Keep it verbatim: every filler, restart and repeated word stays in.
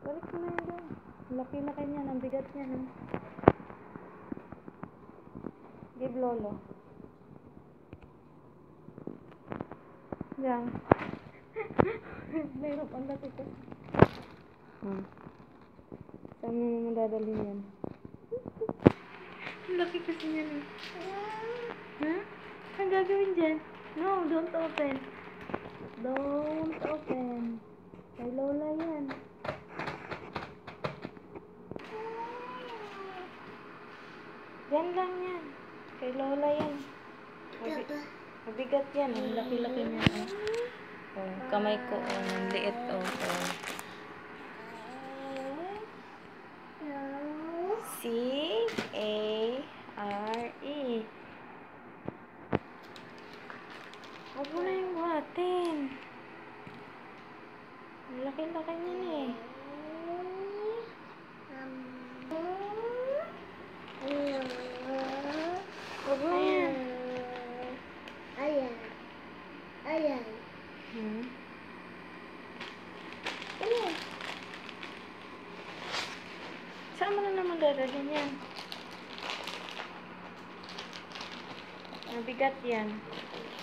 Balik mo na yun doon. Laki-laki niya. Ang bigat niya, no? Give lolo. Yan. Mayroon pang dati ko. Hmm. Saan mo naman dadalhin yan? Laki kasi niya, no? Ha? Ang gagawin dyan? No, don't open. Don't open. Kay lola yan. Yan lang yan. Kay lola yan. Mabi mabigat yan. Ang laki-laki niya. Oh. Oh, kamay ko. Oh, ang liit. Oh, oh. C A R E. Huwag mo na yung buhatin. Ang laki-laki niyan eh. Huwag na yan. Ayan. Ayan. Hmm? Ano? Saan mo na naman dadalhin yan? Mabigat yan.